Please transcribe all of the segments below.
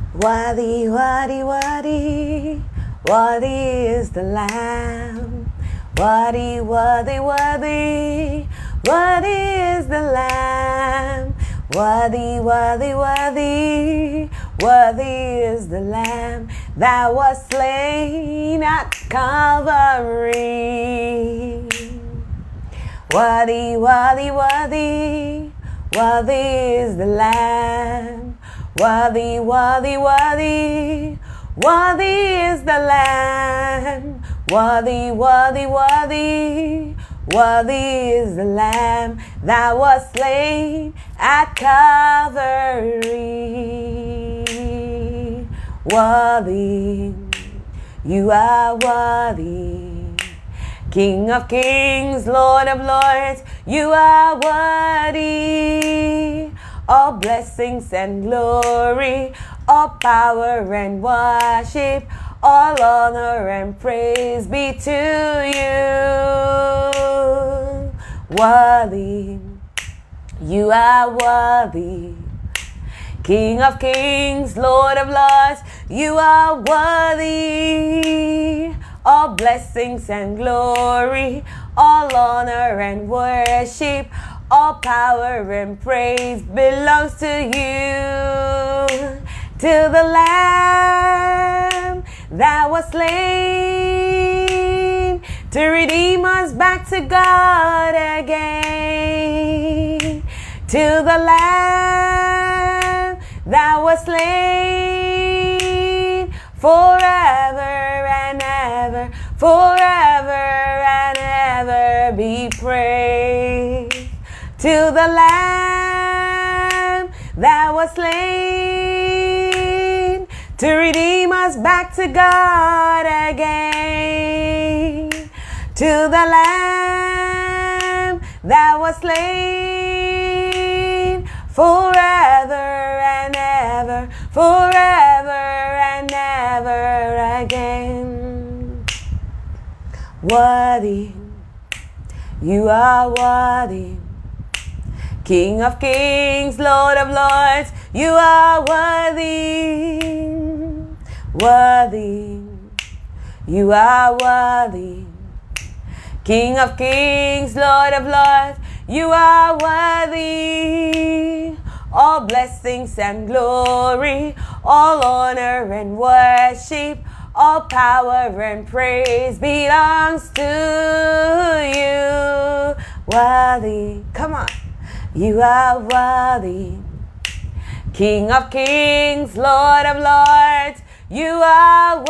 Worthy, worthy, worthy, worthy is the Lamb. Worthy, worthy, worthy, worthy is the Lamb. Worthy, worthy, worthy, worthy is the Lamb that was slain at Calvary. Worthy, worthy, worthy, worthy is the Lamb. Worthy, worthy, worthy, worthy is the Lamb. Worthy, worthy, worthy, worthy is the Lamb that was slain at Calvary. Worthy, you are worthy. King of kings, Lord of lords, you are worthy. All blessings and glory, all power and worship, all honor and praise be to you. Worthy, you are worthy. King of kings, Lord of lords, you are worthy. All blessings and glory, all honor and worship, all power and praise belongs to you. To the Lamb that was slain to redeem us back to God again. To the Lamb that was slain forever and ever, forever and ever be praised. To the Lamb that was slain to redeem us back to God again. To the Lamb that was slain forever and ever, forever and ever again. Worthy, you are worthy. King of kings, Lord of lords, you are worthy. Worthy, you are worthy. King of kings, Lord of lords, you are worthy. All blessings and glory, all honor and worship, all power and praise belongs to you. Worthy, come on. You are worthy. King of kings, Lord of lords, you are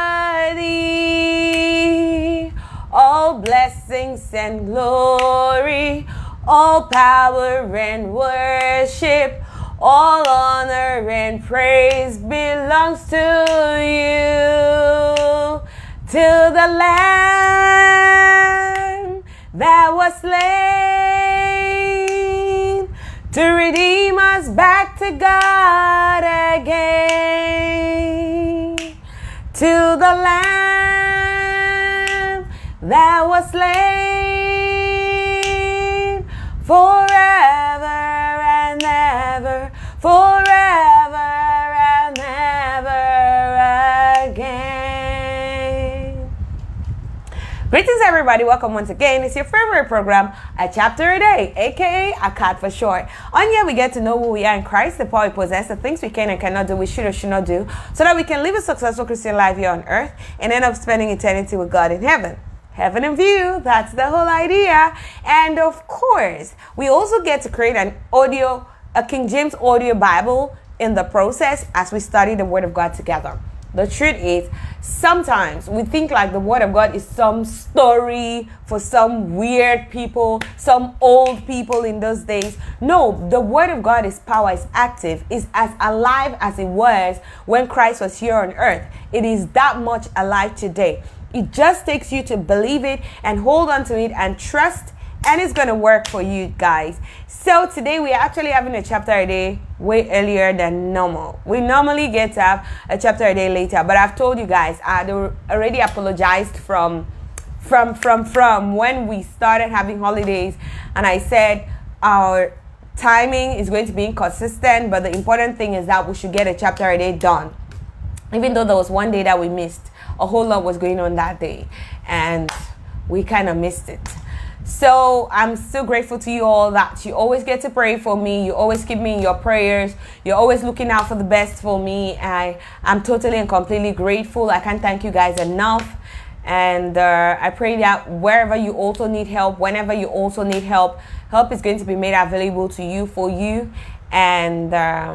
worthy. All blessings and glory, all power and worship, all honor and praise belongs to you. To the Lamb that was slain to redeem us back to God again. To the Lamb that was slain forever and ever, forever and ever again. Greetings everybody, welcome once again. It's your favorite program, A Chapter a Day, aka A CAD for short. On here we get to know who we are in Christ, the power we possess, the things we can and cannot do, we should or should not do, so that we can live a successful Christian life here on earth and end up spending eternity with God in heaven. Heaven in view, that's the whole idea. And of course, we also get to create a King James audio Bible in the process as we study the Word of God together. The truth is, sometimes we think like the Word of God is some story for some weird people, some old people in those days. No, the Word of God is power, is active, is as alive as it was when Christ was here on earth. It is that much alive today. It just takes you to believe it and hold on to it and trust, and it's going to work for you guys. So today we are actually having a chapter a day way earlier than normal. We normally get to have a chapter a day later, but I've told you guys, I already apologized from when we started having holidays, and I said our timing is going to be inconsistent, but the important thing is that we should get a chapter a day done. Even though there was one day that we missed, a whole lot was going on that day, and we kind of missed it. So I'm still grateful to you all that you always get to pray for me. You always keep me in your prayers. You're always looking out for the best for me. I'm totally and completely grateful. I can't thank you guys enough. And I pray that wherever you also need help, whenever you also need help, help is going to be made available to you for you. And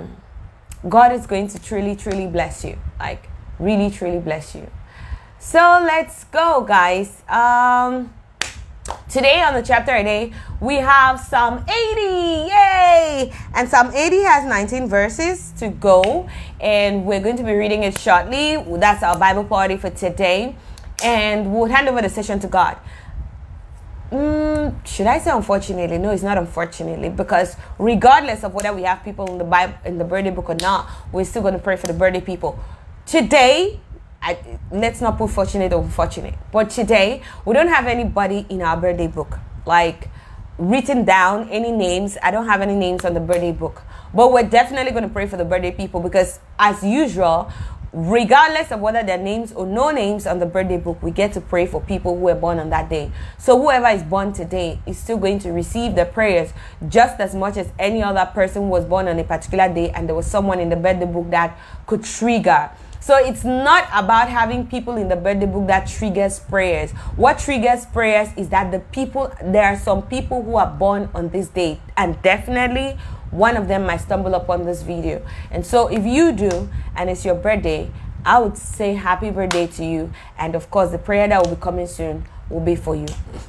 God is going to truly, truly bless you. Like, really, truly bless you. So let's go, guys. Today on the chapter a day, we have Psalm 80. Yay! And Psalm 80 has 19 verses to go. And we're going to be reading it shortly. That's our Bible party for today. And we'll hand over the session to God. Should I say unfortunately? No, it's not unfortunately, because regardless of whether we have people in the Bible, in the birthday book or not, we're still going to pray for the birthday people. Today, let's not put fortunate or unfortunate, but today we don't have anybody in our birthday book, like written down any names. I don't have any names on the birthday book, but we're definitely going to pray for the birthday people, because as usual, regardless of whether there are names or no names on the birthday book, we get to pray for people who were born on that day. So whoever is born today is still going to receive the prayers just as much as any other person who was born on a particular day and there was someone in the birthday book that could trigger. So it's not about having people in the birthday book that triggers prayers. What triggers prayers is that there are some people who are born on this day, and definitely one of them might stumble upon this video. And so if you do, and it's your birthday, I would say happy birthday to you. And of course, the prayer that will be coming soon will be for you.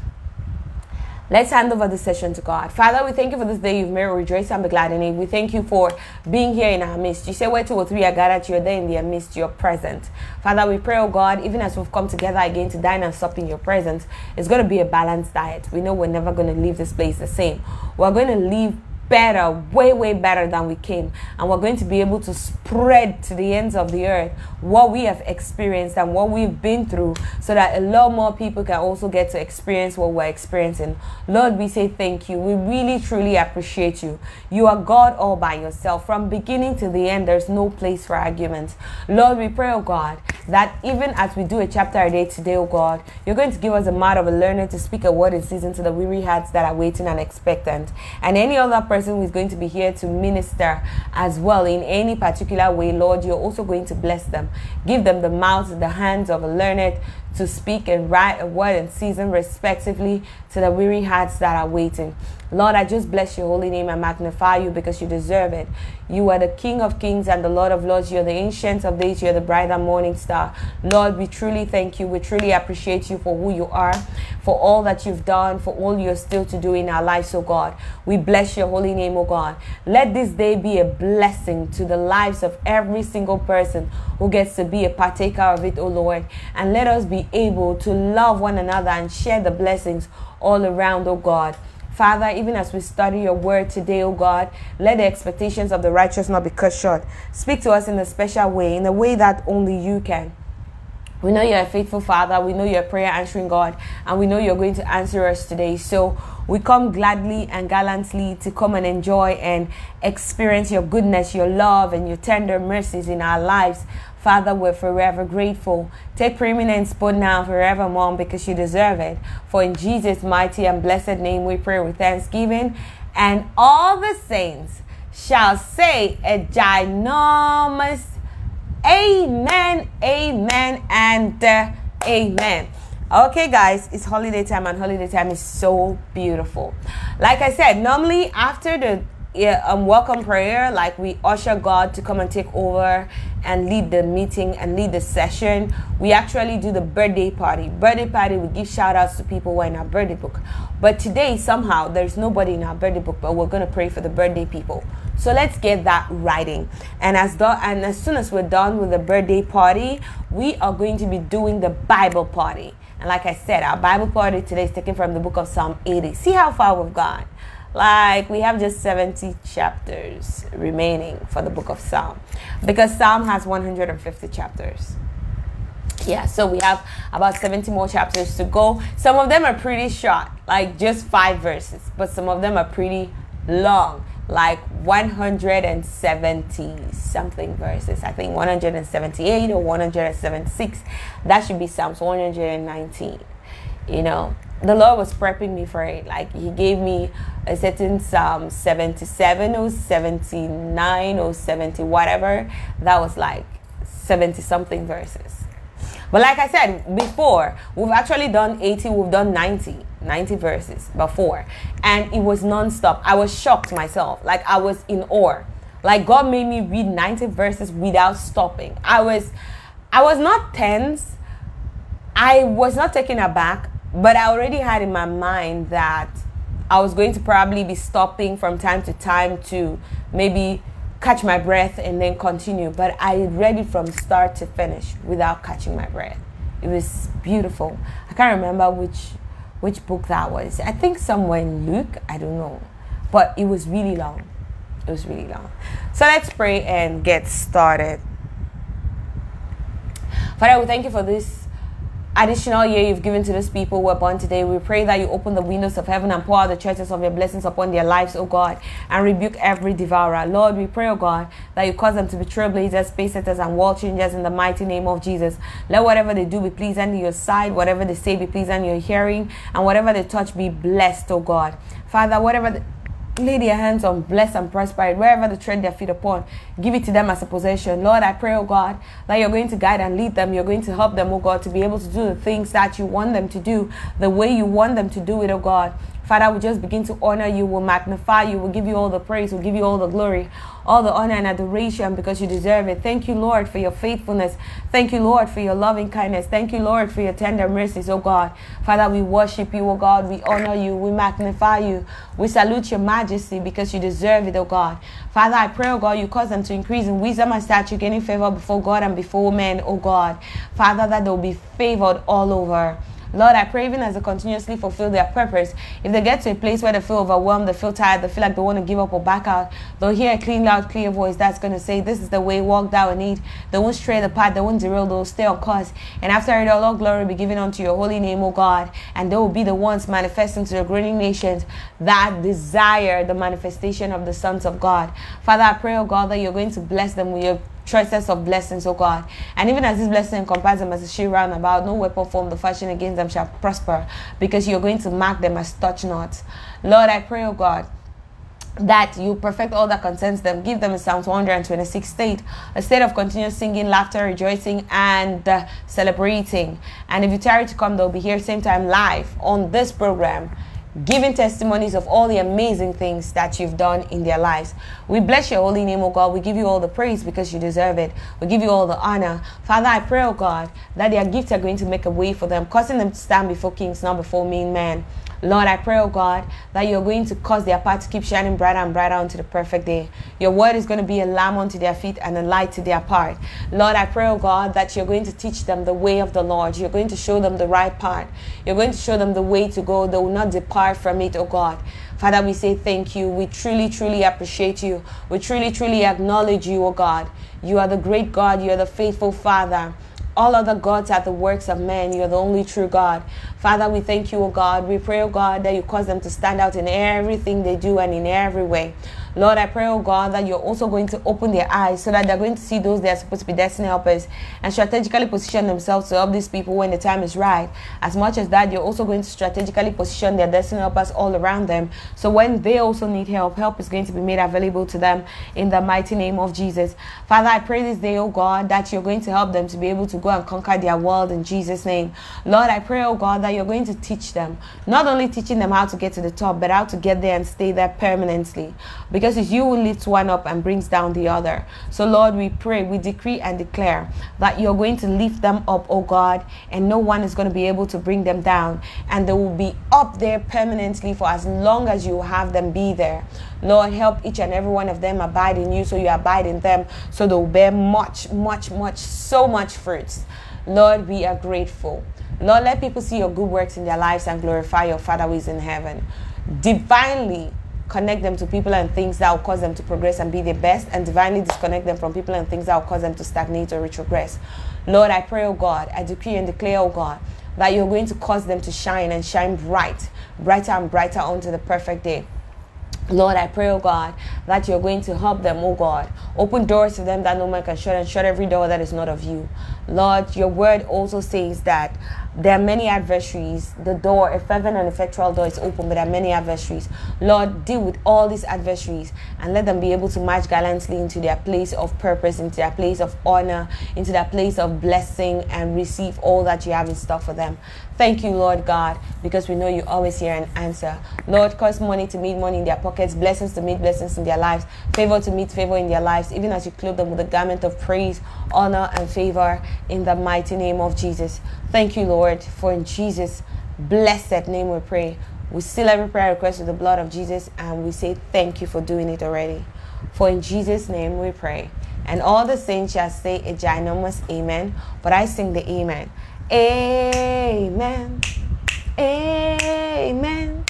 Let's hand over the session to God. Father, we thank you for this day you've made. Rejoice and be glad in it. We thank you for being here in our midst. You say where 2 or 3 are gathered, you're there in their midst, you're present. Father, we pray, oh God, even as we've come together again to dine and sup in your presence, it's going to be a balanced diet. We know we're never going to leave this place the same. We're going to leave better, way better than we came, and we're going to be able to spread to the ends of the earth what we have experienced and what we've been through, so that a lot more people can also get to experience what we're experiencing. Lord, we say thank you. We really truly appreciate you. You are God all by yourself. From beginning to the end, there's no place for arguments. Lord, we pray, oh God, that even as we do a chapter a day today, oh God, you're going to give us a mouth of a learner to speak a word in season to the weary hearts that are waiting and expectant, and any other person who is going to be here to minister as well in any particular way. Lord, you're also going to bless them. Give them the mouths, the hands of a learned to speak and write a word in season respectively to the weary hearts that are waiting. Lord, I just bless your holy name and magnify you because you deserve it. You are the King of kings and the Lord of lords. You're the ancient of days. You're the bright and morning star. Lord, we truly thank you. We truly appreciate you for who you are, for all that you've done, for all you're still to do in our lives, oh God. We bless your holy name, oh God. Let this day be a blessing to the lives of every single person who gets to be a partaker of it, oh Lord. And let us be able to love one another and share the blessings all around, oh God. Father, even as we study your word today, oh God, let the expectations of the righteous not be cut short. Speak to us in a special way, in a way that only you can. We know you're a faithful Father. We know you're a prayer answering God. And we know you're going to answer us today. So we come gladly and gallantly to come and enjoy and experience your goodness, your love, and your tender mercies in our lives. Father, we're forever grateful. Take preeminence both now and forevermore, because you deserve it. For in Jesus' mighty and blessed name we pray with thanksgiving. And all the saints shall say a ginormous amen, amen, and amen. Okay, guys, it's holiday time, and holiday time is so beautiful. Like I said, normally after the welcome prayer, like we usher God to come and take over and lead the meeting and lead the session, we actually do the birthday party. Birthday party, we give shout outs to people who are in our birthday book. But today, somehow, there's nobody in our birthday book, but we're going to pray for the birthday people. So let's get that writing. And as soon as we're done with the birthday party, we are going to be doing the Bible party. And like I said, our Bible party today is taken from the book of Psalm 80. See how far we've gone. Like, we have just 70 chapters remaining for the book of Psalm, because Psalm has 150 chapters. Yeah, so we have about 70 more chapters to go. Some of them are pretty short, like just 5 verses, but some of them are pretty long. like 170 something verses. I think 178 or 176. That should be Psalms 119. You know, the Lord was prepping me for it. Like, he gave me a certain Psalm 77 or 79 or 70 whatever. That was like 70 something verses. But like I said before, we've actually done 80, we've done 90 verses before. And it was non-stop. I was shocked myself. Like, I was in awe. Like, God made me read 90 verses without stopping. I was not tense. I was not taken aback. But I already had in my mind that I was going to probably be stopping from time to time to maybe catch my breath and then continue. But I read it from start to finish without catching my breath. It was beautiful. I can't remember which book that was. I think somewhere in Luke. I don't know. But it was really long. It was really long. So let's pray and get started. Father, we thank you for this additional year you've given to these people who are born today. We pray that you open the windows of heaven and pour out the treasures of your blessings upon their lives, oh God, and rebuke every devourer. Lord, we pray, oh God, that you cause them to be trailblazers, space setters, and world changers in the mighty name of Jesus. Let whatever they do be pleasing to your sight, whatever they say be pleasing to your hearing, and whatever they touch be blessed, oh God. Father, whatever lay their hands on, bless and prosper it. Wherever they tread their feet upon, give it to them as a possession. Lord, I pray, oh God, that you're going to guide and lead them. You're going to help them, oh God, to be able to do the things that you want them to do, the way you want them to do it, oh God. Father, we just begin to honor you, we'll magnify you, we'll give you all the praise, we'll give you all the glory, all the honor and adoration because you deserve it. Thank you, Lord, for your faithfulness. Thank you, Lord, for your loving kindness. Thank you, Lord, for your tender mercies, oh God. Father, we worship you, oh God. We honor you. We magnify you. We salute your majesty because you deserve it, oh God. Father, I pray, oh God, you cause them to increase in wisdom and stature, gaining favor before God and before men, oh God. Father, that they'll be favored all over. Lord, I pray even as they continuously fulfill their purpose, if they get to a place where they feel overwhelmed, they feel tired, they feel like they want to give up or back out, they'll hear a clean, loud, clear voice that's going to say, this is the way, walk thou in it. They won't stray the path, they won't derail, they'll stay on course. And after it all glory be given unto your holy name, O God. And they will be the ones manifesting to the growing nations that desire the manifestation of the sons of God. Father, I pray, O God, that you're going to bless them with your choices of blessings, oh God. And even as this blessing encompasses them as a shield round about, no weapon formed or fashioned against them shall prosper, because you're going to mark them as touch not. Lord, I pray, oh God, that you perfect all that concerns them. Give them a Psalms 126 state, a state of continuous singing, laughter, rejoicing, and celebrating. And if you tarry to come, they'll be here same time live on this program, giving testimonies of all the amazing things that you've done in their lives. We bless your holy name, oh God. We give you all the praise because you deserve it. We give you all the honor. Father, I pray, oh God, that their gifts are going to make a way for them, causing them to stand before kings, not before mean men. Lord, I pray, oh God, that you're going to cause their path to keep shining brighter and brighter unto the perfect day. Your word is going to be a lamp unto their feet and a light to their path. Lord, I pray, oh God, that you're going to teach them the way of the Lord. You're going to show them the right path. You're going to show them the way to go. They will not depart from it, oh God. Father, we say thank you. We truly, truly appreciate you. We truly, truly acknowledge you, oh God. You are the great God. You are the faithful Father. All other gods are the works of men. You are the only true God. Father, we thank you, oh God. We pray, oh God, that you cause them to stand out in everything they do and in every way. Lord, I pray, oh God, that you're also going to open their eyes so that they're going to see those that are supposed to be destiny helpers and strategically position themselves to help these people when the time is right. As much as that, you're also going to strategically position their destiny helpers all around them. So when they also need help, help is going to be made available to them in the mighty name of Jesus. Father, I pray this day, oh God, that you're going to help them to be able to go and conquer their world in Jesus' name. Lord, I pray, oh God, that you're going to teach them, not only teaching them how to get to the top, but how to get there and stay there permanently. Because it's you who lifts one up and brings down the other. So Lord, we pray, we decree and declare that you're going to lift them up, oh God, and no one is going to be able to bring them down. And they will be up there permanently for as long as you have them be there. Lord, help each and every one of them abide in you so you abide in them, so they'll bear much, much, much, so much fruits. Lord, we are grateful. Lord, let people see your good works in their lives and glorify your Father who is in heaven. Divinely connect them to people and things that will cause them to progress and be their best, and divinely disconnect them from people and things that will cause them to stagnate or retrogress. Lord, I pray, oh God, I decree and declare, oh God, that you're going to cause them to shine and shine bright, brighter and brighter onto the perfect day. Lord, I pray, oh God, that you're going to help them, oh God. Open doors to them that no man can shut, and shut every door that is not of you. Lord, your word also says that there are many adversaries. The door, a fervent and effectual door is open, but there are many adversaries. Lord, deal with all these adversaries and let them be able to march gallantly into their place of purpose, into their place of honor, into their place of blessing, and receive all that you have in store for them. Thank you, Lord God, because we know you always hear and answer. Lord, cause money to meet money in their pockets, blessings to meet blessings in their lives, favor to meet favor in their lives, even as you clothe them with a garment of praise, honor, and favor in the mighty name of Jesus. Thank you, Lord, for in Jesus' blessed name we pray. We seal every prayer request with the blood of Jesus, and we say thank you for doing it already. For in Jesus' name we pray. And all the saints shall say a ginormous amen, but I sing the amen. Amen. Amen.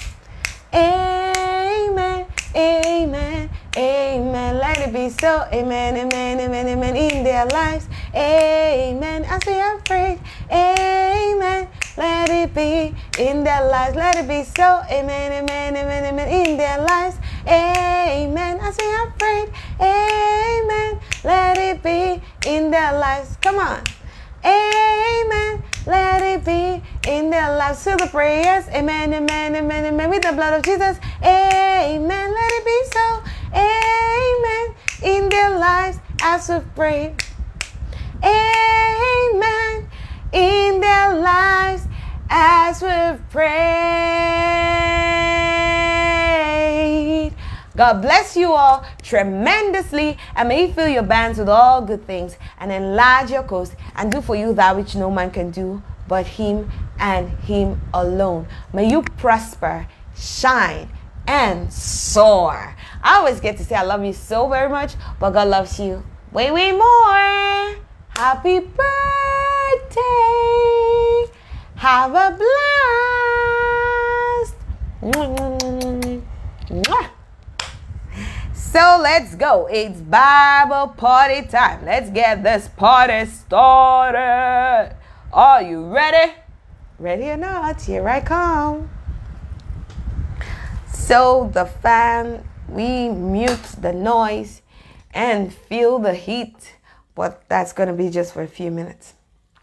Amen. Amen. Amen. Let it be so. Amen. Amen. Amen. Amen. In their lives. Amen. As we have prayed. Amen. Let it be in their lives. Let it be so. Amen. Amen. Amen. Amen. In their lives. Amen. As we have prayed. Amen. Let it be in their lives. Come on. Amen. Let it be in their lives. To the prayers. Amen. Amen. Amen. Amen. With the blood of Jesus. Amen. Let it be so. Amen. In their lives as we pray. Amen. In their lives as we've prayed. God bless you all tremendously, and may He fill your bands with all good things and enlarge your coast and do for you that which no man can do but Him and Him alone. May you prosper, shine, and soar. I always get to say I love you so very much, but God loves you way, way more. Happy birthday. Have a blast. So let's go. It's Bible party time. Let's get this party started. Are you ready? Ready or not, here I come. So the fan, we mute the noise and feel the heat, but that's going to be just for a few minutes.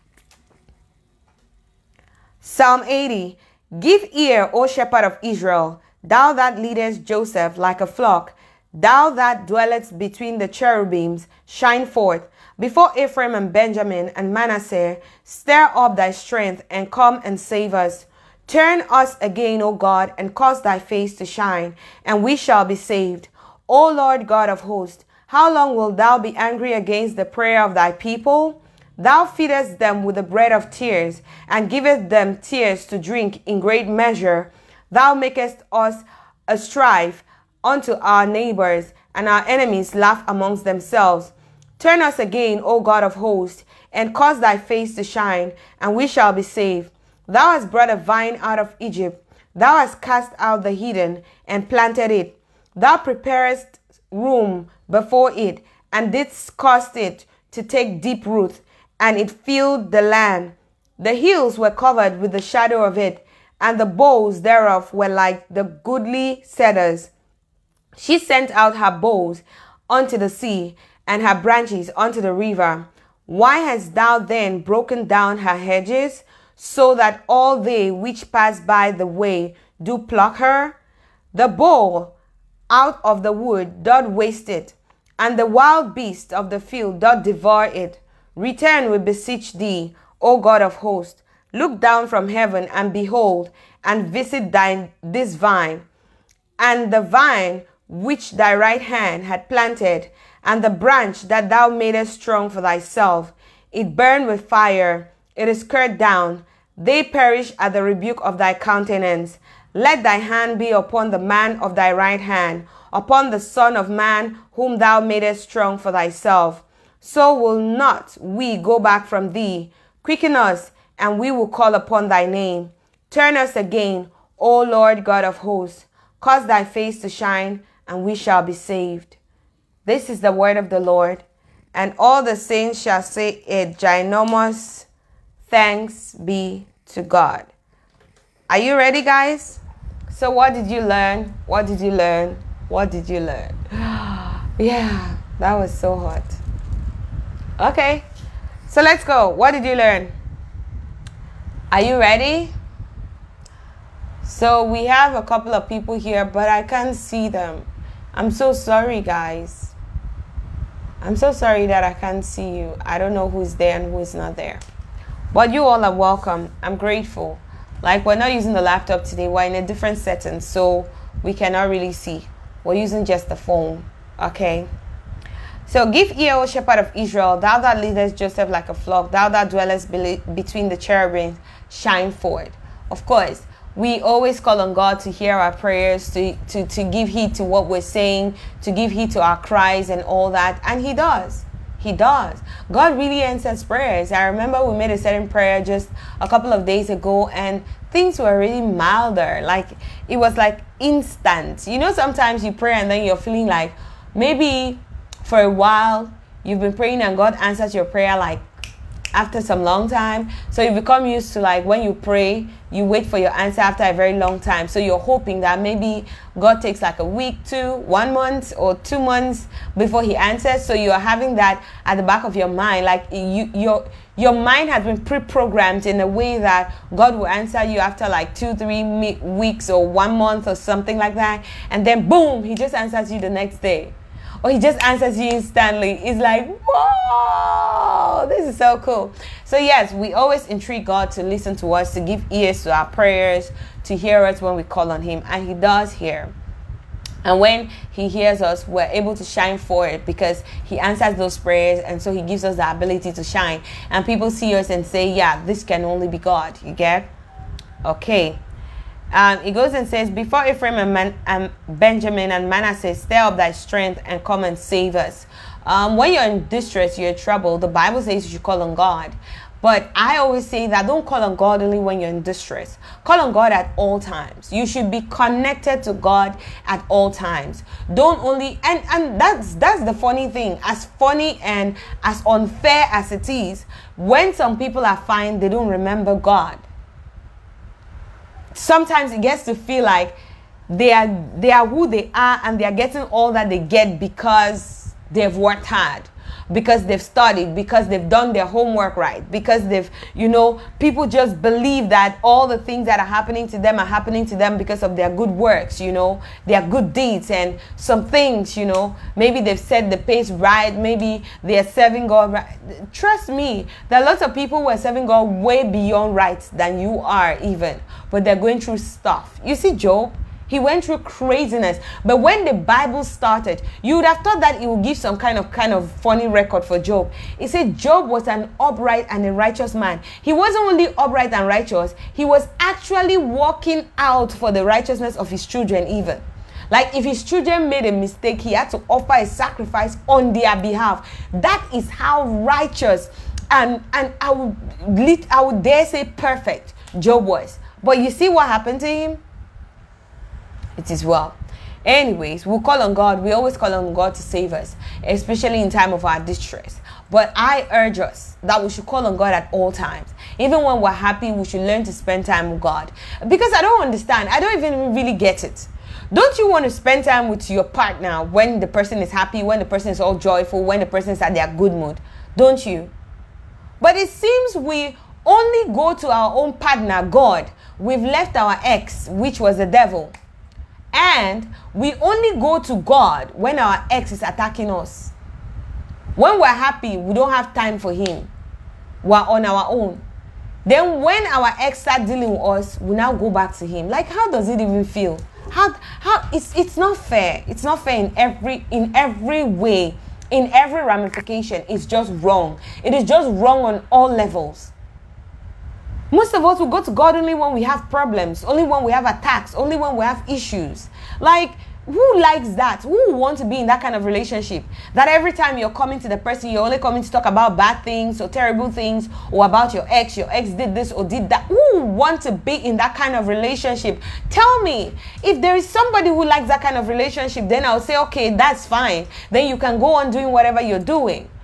Psalm 80. Give ear, O shepherd of Israel, thou that leadest Joseph like a flock, thou that dwellest between the cherubims, shine forth. Before Ephraim and Benjamin and Manasseh, stir up thy strength and come and save us. Turn us again, O God, and cause thy face to shine, and we shall be saved. O Lord God of hosts, how long wilt thou be angry against the prayer of thy people? Thou feedest them with the bread of tears, and givest them tears to drink in great measure. Thou makest us a strife unto our neighbors, and our enemies laugh amongst themselves. Turn us again, O God of hosts, and cause thy face to shine, and we shall be saved. Thou hast brought a vine out of Egypt. Thou hast cast out the heathen, and planted it. Thou preparest room before it, and didst cause it to take deep root, and it filled the land. The hills were covered with the shadow of it, and the boughs thereof were like the goodly cedars. She sent out her boughs unto the sea, and her branches unto the river. Why hast thou then broken down her hedges, so that all they which pass by the way do pluck her? The bow out of the wood doth waste it, and the wild beast of the field doth devour it. Return, we beseech thee, O God of hosts. Look down from heaven, and behold, and visit this vine, and the vine which thy right hand had planted, and the branch that thou madest strong for thyself. It burned with fire, it is cut down. They perish at the rebuke of thy countenance. Let thy hand be upon the man of thy right hand, upon the son of man whom thou madest strong for thyself. So will not we go back from thee. Quicken us, and we will call upon thy name. Turn us again, O Lord God of hosts. Cause thy face to shine, and we shall be saved. This is the word of the Lord. And all the saints shall say a ginormous thanks be to God. Are you ready, guys? So what did you learn? What did you learn? What did you learn? Yeah, that was so hot. Okay, so let's go. What did you learn? Are you ready? So we have a couple of people here, but I can't see them. I'm so sorry, guys. I'm so sorry that I can't see you. I don't know who's there and who's not there. But you all are welcome. I'm grateful. Like, we're not using the laptop today. We're in a different setting, so we cannot really see. We're using just the phone. Okay? So, give ear, O shepherd of Israel, thou that leadest Joseph like a flock, thou that dwellest between the cherubims, shine forth. Of course, we always call on God to hear our prayers, to give heed to what we're saying, to give heed to our cries and all that. And He does. He does. God really answers prayers. I remember we made a certain prayer just a couple of days ago, and things were really milder. Like, it was like instant. You know, sometimes you pray and then you're feeling like maybe for a while you've been praying and God answers your prayer like after some long time. So you become used to, like, when you pray, you wait for your answer after a very long time. So you're hoping that maybe God takes like a week, 1 month or 2 months before He answers. So you're having that at the back of your mind, like your mind has been pre-programmed in a way that God will answer you after like 2-3 weeks or 1 month or something like that, and then boom, He just answers you the next day. Or He just answers you instantly. It's like, whoa, this is so cool. So yes, we always entreat God to listen to us, to give ears to our prayers, to hear us when we call on Him. And He does hear. And when He hears us, we're able to shine forward because He answers those prayers. And so He gives us the ability to shine. And people see us and say, yeah, this can only be God. You get? Okay. It goes and says, before Ephraim and Benjamin and Manasseh, stir up thy strength and come and save us. When you're in distress, you're in trouble, the Bible says you should call on God. But I always say that don't call on God only when you're in distress. Call on God at all times. You should be connected to God at all times. Don't only, and that's the funny thing. As funny and as unfair as it is, when some people are fine, they don't remember God. Sometimes it gets to feel like they are who they are and they are getting all that they get because they've worked hard, because they've studied, because they've done their homework right, because they've, you know, people just believe that all the things that are happening to them are happening to them because of their good works, you know, their good deeds, and some things, you know, maybe they've set the pace right, maybe they're serving God right. Trust me, there are lots of people who are serving God way beyond right than you are even, but they're going through stuff. You see Job? He went through craziness. But when the Bible started, you would have thought that it would give some kind of funny record for Job. It said Job was an upright and a righteous man. He wasn't only upright and righteous, he was actually working out for the righteousness of his children even. Like, if his children made a mistake, he had to offer a sacrifice on their behalf. That is how righteous and I would dare say perfect Job was. But you see what happened to him? It is well. Anyways, we'll call on God. We always call on God to save us, especially in time of our distress. But I urge us that we should call on God at all times. Even when we're happy, we should learn to spend time with God. Because I don't understand. I don't even really get it. Don't you want to spend time with your partner when the person is happy, when the person is all joyful, when the person is at their good mood? Don't you? But it seems we only go to our own partner, God. We've left our ex, which was the devil. And we only go to God when our ex is attacking us. When we're happy, we don't have time for him. We're on our own. Then when our ex starts dealing with us, we now go back to him. Like, how does it even feel? How it's not fair. It's not fair in every way, in every ramification. It's just wrong. It is just wrong on all levels. Most of us will go to God only when we have problems, only when we have attacks, only when we have issues. Like, who likes that? Who want to be in that kind of relationship? That every time you're coming to the person, you're only coming to talk about bad things or terrible things or about your ex did this or did that. Who want to be in that kind of relationship? Tell me. If there is somebody who likes that kind of relationship, then I'll say, okay, that's fine. Then you can go on doing whatever you're doing.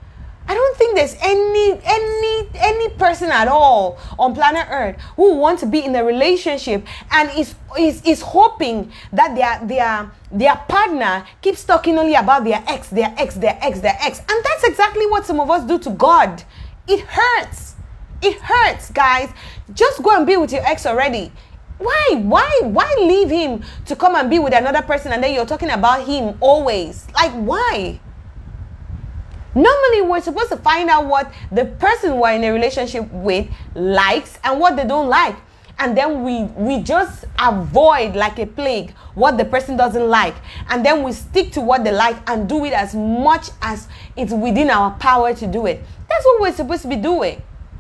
I don't think there's any person at all on planet Earth who wants to be in a relationship and is hoping that their partner keeps talking only about their ex. And that's exactly what some of us do to God. It hurts. It hurts, guys. Just go and be with your ex already. Why leave him to come and be with another person and then you're talking about him always? Like, why? Normally, we're supposed to find out what the person we're in a relationship with likes and what they don't like. And then we just avoid like a plague what the person doesn't like. And then we stick to what they like and do it as much as it's within our power to do it. That's what we're supposed to be doing.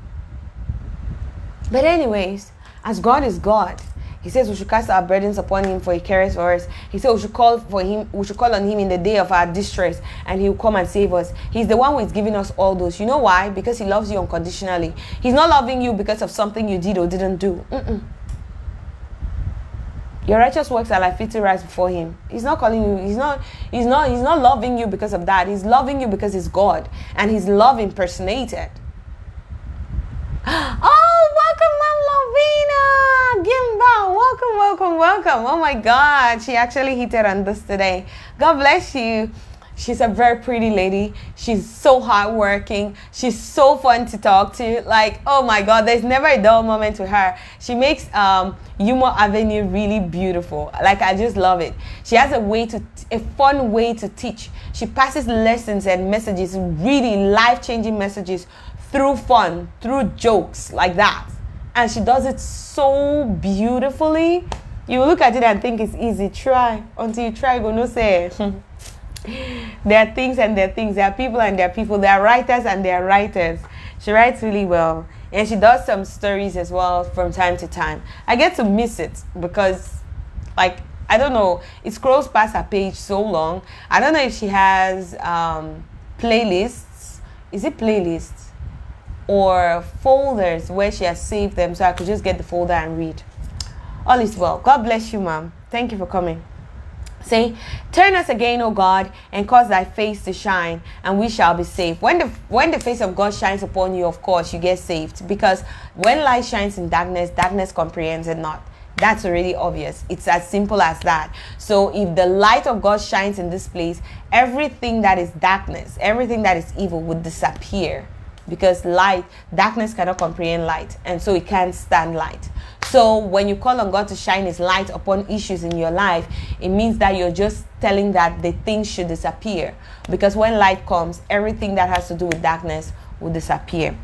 But anyways, as God is God, He says we should cast our burdens upon Him, for He cares for us. He said we should call on Him in the day of our distress, and He will come and save us. He's the one who is giving us all those. You know why? Because He loves you unconditionally. He's not loving you because of something you did or didn't do. Your righteous works are like filthy rags before Him. He's not calling you. He's not loving you because of that. He's loving you because He's God, and His love impersonated. Oh, welcome, Mom Lovina. Welcome. Oh my God, she actually hit it on this today. God bless you. She's a very pretty lady. She's so hardworking. She's so fun to talk to. Like, oh my God, there's never a dull moment with her. She makes Humor Avenue really beautiful. Like, I just love it. She has a fun way to teach. She passes lessons and messages, really life-changing messages, through fun, through jokes, like that. And she does it so beautifully. You look at it and think it's easy. Try. Until you try, you're going to say, there are things and there are things. There are people and there are people. There are writers and there are writers. She writes really well. And she does some stories as well from time to time. I get to miss it because, like, I don't know. It scrolls past her page so long. I don't know if she has playlists. Is it playlists? Or folders where she has saved them so I could just get the folder and read. All is well. God bless you, Mom. Thank you for coming. Say, turn us again, O God, and cause thy face to shine, and we shall be saved. When the face of God shines upon you, of course, you get saved. Because when light shines in darkness, darkness comprehends it not. That's already obvious. It's as simple as that. So if the light of God shines in this place, everything that is darkness, everything that is evil would disappear. Because darkness cannot comprehend light, and so it can't stand light. So when you call on God to shine His light upon issues in your life, it means that you're just telling that the things should disappear. Because when light comes, everything that has to do with darkness will disappear.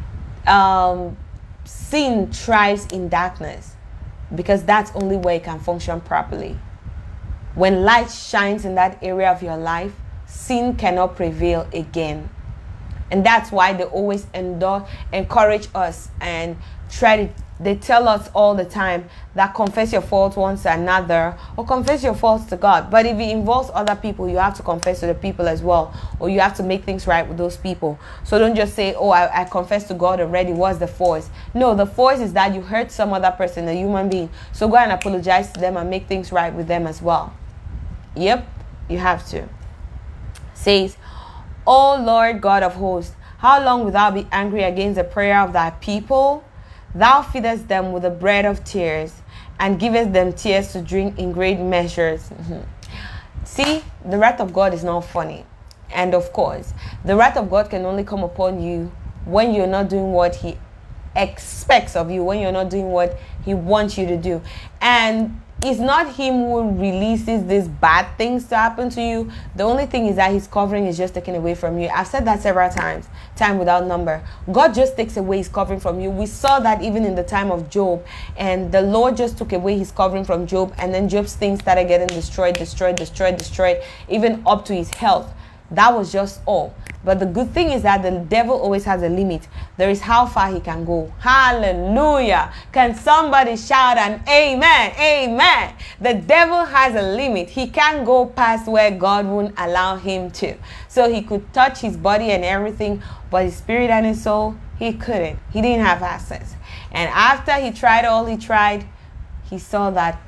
Sin thrives in darkness because that's only where it can function properly. When light shines in that area of your life, sin cannot prevail again. And that's why they always encourage us and they tell us all the time that confess your faults one to another or confess your faults to God. But if it involves other people, you have to confess to the people as well, or you have to make things right with those people. So don't just say, oh, I confessed to God already. What's the force? No, the force is that you hurt some other person, a human being. So go and apologize to them and make things right with them as well. Yep, you have to. Says, O Lord God of hosts, how long wilt thou be angry against the prayer of thy people? Thou feedest them with the bread of tears, and givest them tears to drink in great measures. See, the wrath of God is not funny. And of course, the wrath of God can only come upon you when you're not doing what He expects of you, when you're not doing what He wants you to do. And it's not Him who releases these bad things to happen to you. The only thing is that His covering is just taken away from you. I've said that several times, time without number. God just takes away His covering from you. We saw that even in the time of Job. And the Lord just took away His covering from Job. And then Job's things started getting destroyed, even up to his health. That was just all. But the good thing is that the devil always has a limit. There is how far he can go. Hallelujah. Can somebody shout an amen? Amen. The devil has a limit. He can't go past where God won't allow him to. So he could touch his body and everything, but his spirit and his soul, he couldn't. He didn't have access. And after he tried all he tried, he saw that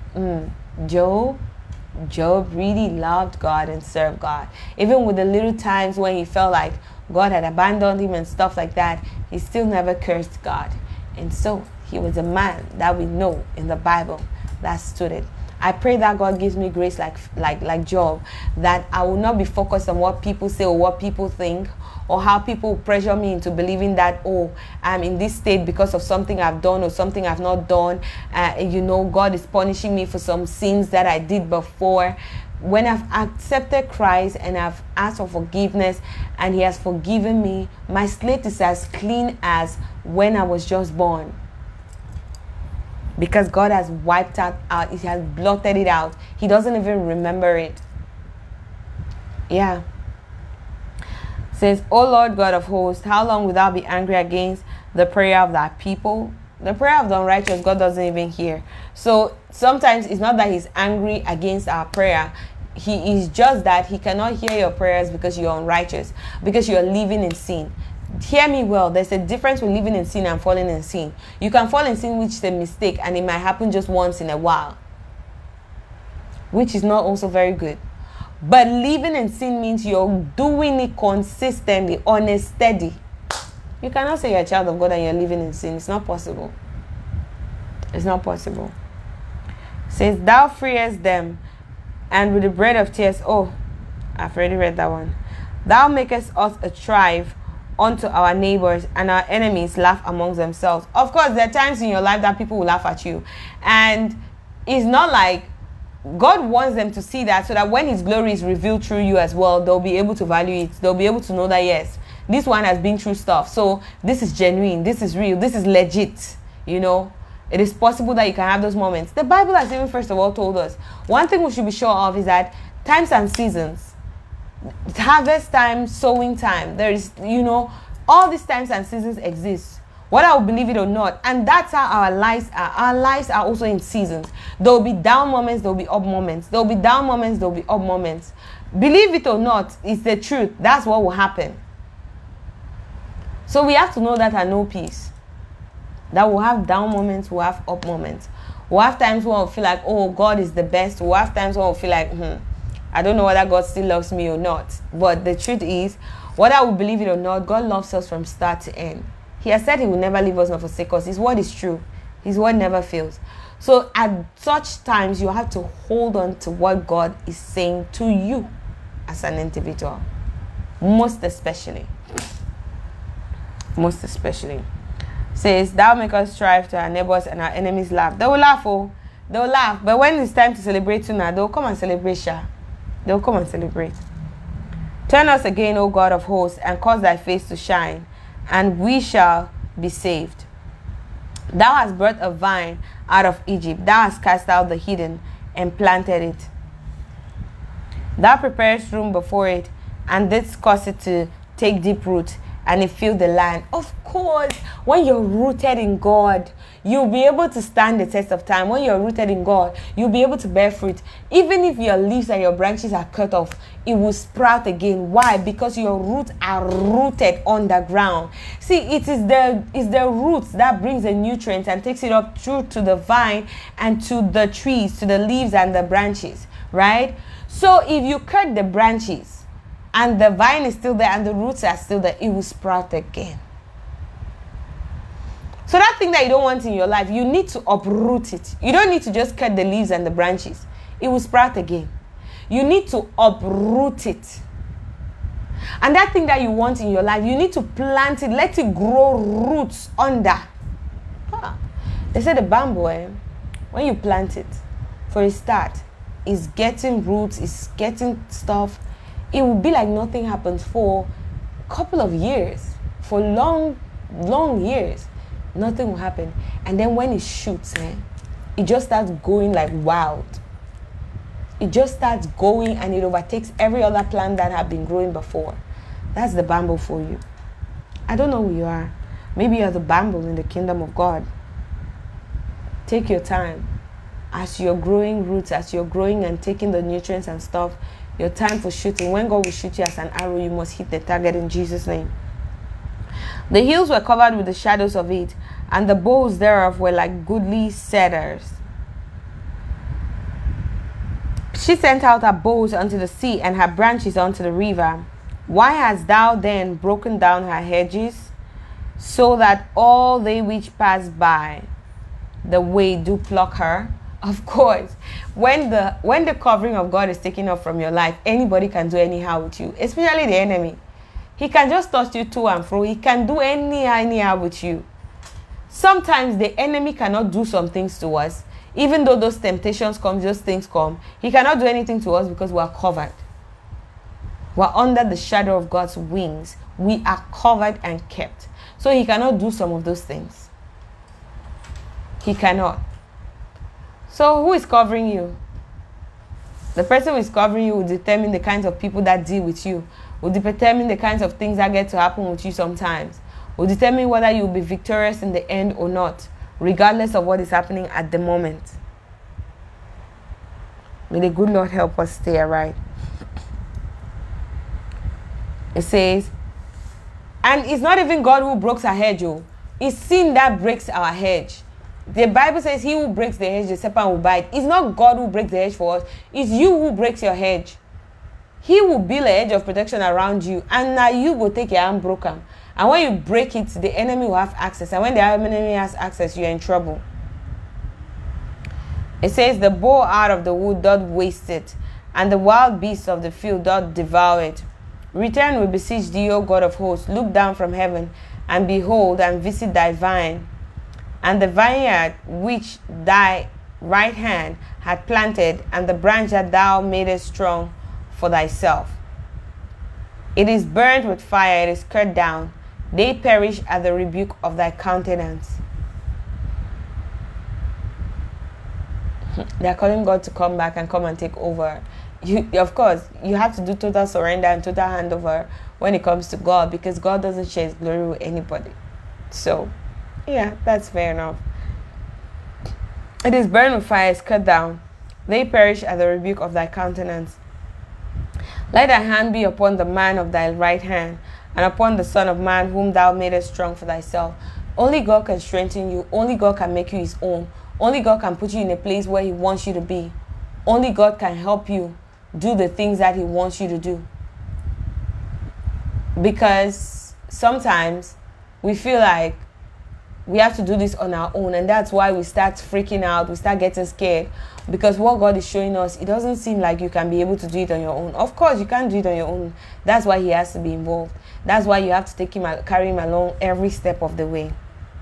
Job really loved God and served God. Even with the little times when he felt like, God had abandoned him and stuff like that, he still never cursed God. And so he was a man that we know in the Bible that stood it. I pray that God gives me grace like Job, that I will not be focused on what people say or what people think, or how people pressure me into believing that, oh, I'm in this state because of something I've done or something I've not done. God is punishing me for some sins that I did before. When I've accepted Christ and I've asked for forgiveness and he has forgiven me, my slate is as clean as when I was just born. Because God has wiped out, he has blotted it out. He doesn't even remember it. Yeah. Says, "O Lord God of hosts, how long will thou be angry against the prayer of thy people?" The prayer of the unrighteous, God doesn't even hear. So sometimes it's not that he's angry against our prayer. He is just that he cannot hear your prayers because you're unrighteous, because you're living in sin. Hear me well. There's a difference with living in sin and falling in sin. You can fall in sin, which is a mistake, and it might happen just once in a while, which is not also very good. But living in sin means you're doing it consistently, on a steady. You cannot say you're a child of God and you're living in sin. It's not possible. It's not possible. It says, "Thou freest them, and with the bread of tears." Oh, I've already read that one. "Thou makest us a tribe unto our neighbors, and our enemies laugh amongst themselves." Of course, there are times in your life that people will laugh at you. And it's not like God wants them to see that, so that when his glory is revealed through you as well, they'll be able to value it. They'll be able to know that, yes, this one has been through stuff. So this is genuine. This is real. This is legit. It is possible that you can have those moments. The Bible has even, first of all, told us, one thing we should be sure of is that times and seasons, harvest time, sowing time, there is, all these times and seasons exist, whether I will believe it or not. And that's how our lives are. Our lives are also in seasons. There will be down moments, there will be up moments. There will be down moments, there will be up moments. Believe it or not, it's the truth. That's what will happen. So we have to know that and know peace. That we'll have down moments, we'll have up moments. We'll have times when we'll feel like, oh, God is the best. We'll have times when we'll feel like, I don't know whether God still loves me or not. But the truth is, whether we believe it or not, God loves us from start to end. He has said he will never leave us nor forsake us. His word is true. His word never fails. So at such times, you have to hold on to what God is saying to you as an individual. Most especially. Most especially. Says, "Thou make us strive to our neighbors, and our enemies laugh." They will laugh, oh. They will laugh. But when it's time to celebrate tonight, they'll come and celebrate, Sha. They'll come and celebrate. "Turn us again, O God of hosts, and cause thy face to shine, and we shall be saved. Thou hast brought a vine out of Egypt. Thou hast cast out the hidden and planted it. Thou preparest room before it, and didst cause it to take deep root, and it filled the land." Of course, when you're rooted in God, you'll be able to stand the test of time. When you're rooted in God, you'll be able to bear fruit. Even if your leaves and your branches are cut off, it will sprout again. Why? Because your roots are rooted on the ground. See, it's the roots that brings the nutrients and takes it up through to the vine and to the trees, to the leaves and the branches, right? So if you cut the branches, and the vine is still there and the roots are still there, it will sprout again. So that thing that you don't want in your life, you need to uproot it. You don't need to just cut the leaves and the branches. It will sprout again. You need to uproot it. And that thing that you want in your life, you need to plant it. Let it grow roots under. They say the bamboo, when you plant it, for a start, it's getting roots, it's getting stuff. It will be like nothing happens for a couple of years. For long years, nothing will happen. And then when it shoots, it just starts going like wild. It just starts going and it overtakes every other plant that had been growing before. That's the bamboo for you. I don't know who you are. Maybe you're the bamboo in the kingdom of God. Take your time. As you're growing roots, as you're growing and taking the nutrients and stuff, your time for shooting. When God will shoot you as an arrow, you must hit the target in Jesus' name. "The hills were covered with the shadows of it, and the boughs thereof were like goodly cedars. She sent out her boughs unto the sea, and her branches unto the river. Why hast thou then broken down her hedges, so that all they which pass by the way do pluck her? Of course, when the covering of God is taken off from your life, anybody can do anyhow with you, especially the enemy. He can just toss you to and fro. He can do anyhow with you. Sometimes the enemy cannot do some things to us. Even though those temptations come, those things come, he cannot do anything to us because we are covered. We are under the shadow of God's wings. We are covered and kept. So he cannot do some of those things. He cannot. So who is covering you? The person who is covering you will determine the kinds of people that deal with you, will determine the kinds of things that get to happen with you sometimes, will determine whether you will be victorious in the end or not, regardless of what is happening at the moment. May the good Lord help us stay right. It says, and it's not even God who breaks our hedge, it's sin that breaks our hedge. The Bible says he who breaks the hedge, the serpent will bite. It's not God who breaks the hedge for us. It's you who breaks your hedge. He will build a hedge of protection around you, and now you will take your hand broken. And when you break it, the enemy will have access. And when the enemy has access, you're in trouble. It says, the bow out of the wood doth waste it, and the wild beasts of the field doth devour it. Return, we beseech thee, O God of hosts. Look down from heaven, and behold, and visit thy vine, and the vineyard which thy right hand had planted, and the branch that thou madest strong for thyself. It is burnt with fire, it is cut down. They perish at the rebuke of thy countenance. They are calling God to come back and come and take over. Of course, you have to do total surrender and total handover when it comes to God, because God doesn't share his glory with anybody. So, yeah, that's fair enough. It is burned with fire, is cut down. They perish at the rebuke of thy countenance. Let thy hand be upon the man of thy right hand, and upon the son of man whom thou madest strong for thyself. Only God can strengthen you. Only God can make you his own. Only God can put you in a place where he wants you to be. Only God can help you do the things that he wants you to do. Because sometimes we feel like we have to do this on our own, and that's why we start freaking out, we start getting scared, because what God is showing us, it doesn't seem like you can be able to do it on your own. Of course, you can't do it on your own. That's why he has to be involved. That's why you have to take him, carry him along every step of the way.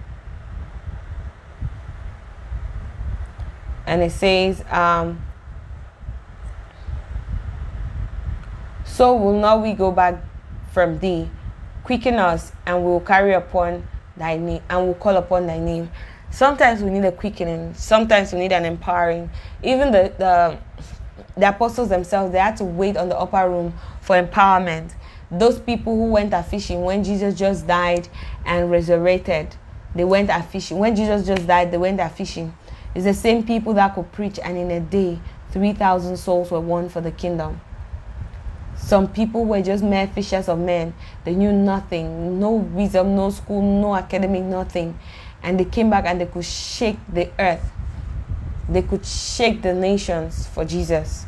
And it says, so will not we go back from thee, quicken us, and we will carry upon thy name, and will call upon thy name. Sometimes we need a quickening. Sometimes we need an empowering. Even the apostles themselves, they had to wait on the upper room for empowerment. Those people who went a fishing when Jesus just died and resurrected, they went a fishing. When Jesus just died, they went a fishing. It's the same people that could preach, and in a day, 3,000 souls were won for the kingdom. Some people were just mere fishers of men. They knew nothing, no wisdom, no school, no academic, nothing. And they came back and they could shake the earth. They could shake the nations for Jesus.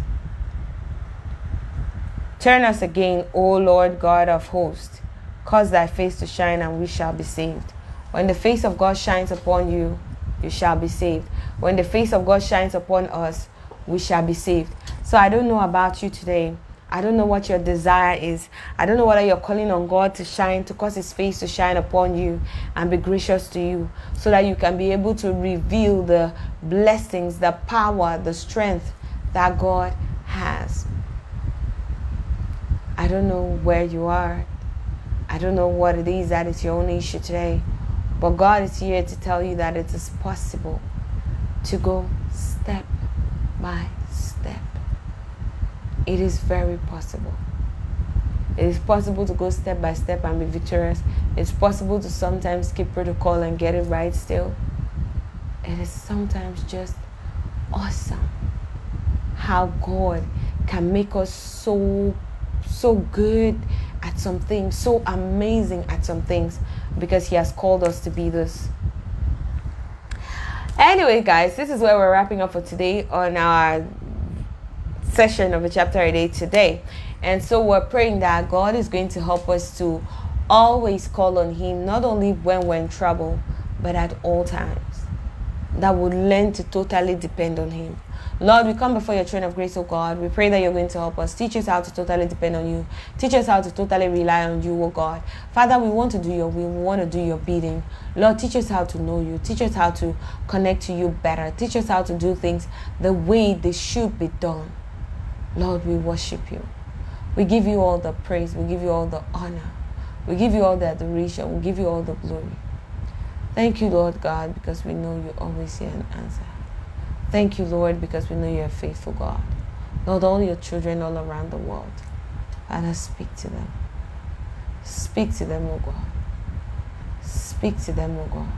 Turn us again, O Lord God of hosts. Cause thy face to shine, and we shall be saved. When the face of God shines upon you, you shall be saved. When the face of God shines upon us, we shall be saved. So I don't know about you today. I don't know what your desire is. I don't know whether you're calling on God to shine, to cause his face to shine upon you and be gracious to you, so that you can be able to reveal the blessings, the power, the strength that God has. I don't know where you are. I don't know what it is that is your own issue today. But God is here to tell you that it is possible to go step by step. It is very possible. It is possible to go step by step and be victorious. It's possible to sometimes skip protocol and get it right still. It is sometimes just awesome how God can make us so good at some things, so amazing at some things, because he has called us to be this. Anyway, guys, this is where we're wrapping up for today on our session of a chapter a day today. And so we're praying that God is going to help us to always call on him, not only when we're in trouble, but at all times. That would learn to totally depend on him. Lord, we come before your throne of grace, oh God. We pray that you're going to help us. Teach us how to totally depend on you. Teach us how to totally rely on you, oh God. Father, we want to do your will. We want to do your bidding. Lord, teach us how to know you. Teach us how to connect to you better. Teach us how to do things the way they should be done. Lord, we worship you. We give you all the praise. We give you all the honor. We give you all the adoration. We give you all the glory. Thank you, Lord God, because we know you always hear an answer. Thank you, Lord, because we know you're a faithful God. Lord, all your children all around the world, Father, speak to them. Speak to them, O God. Speak to them, O God.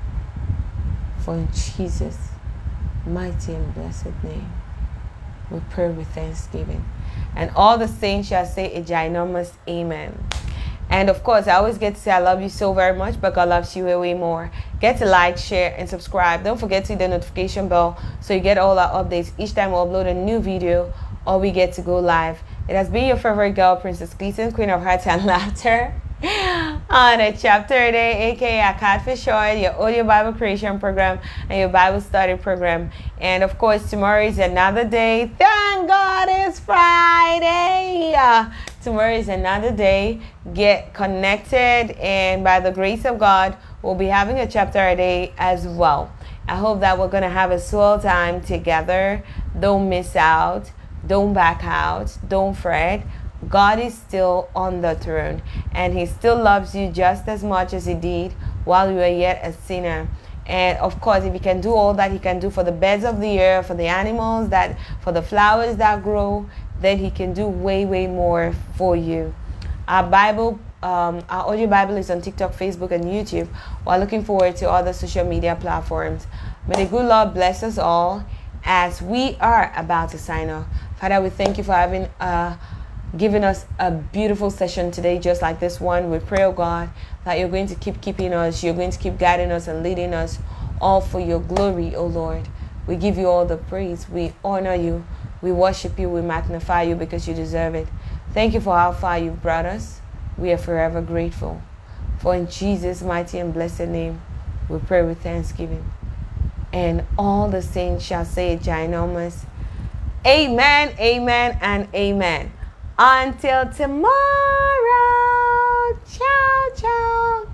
For in Jesus' mighty and blessed name, we pray with thanksgiving. And all the saints shall say a ginormous amen. And of course, I always get to say I love you so very much, but God loves you way, way more. Get to like, share, and subscribe. Don't forget to hit the notification bell so you get all our updates each time we upload a new video or we get to go live. It has been your favorite girl, Princess Cleason, Queen of Hearts and Laughter, on a chapter a day, aka A Cat for Short, your audio Bible creation program and your Bible study program. And of course, tomorrow is another day. Thank God it's Friday. Tomorrow is another day. Get connected, and by the grace of God, we'll be having a chapter a day as well. I hope that we're going to have a swell time together. Don't miss out. Don't back out. Don't fret. God is still on the throne, and he still loves you just as much as he did while you were yet a sinner. And of course, if he can do all that he can do for the birds of the air, for the animals, for the flowers that grow, then he can do way, way more for you. Our Bible, our audio Bible is on TikTok, Facebook, and YouTube. We're looking forward to other social media platforms. May the good Lord bless us all as we are about to sign off. Father, we thank you for having given us a beautiful session today, just like this one. We pray, oh God, that you're going to keep keeping us. You're going to keep guiding us and leading us, all for your glory, oh Lord. We give you all the praise. We honor you. We worship you. We magnify you because you deserve it. Thank you for how far you've brought us. We are forever grateful. For in Jesus' mighty and blessed name, we pray with thanksgiving. And all the saints shall say ginormous amen, amen, and amen. Until tomorrow. Ciao, ciao.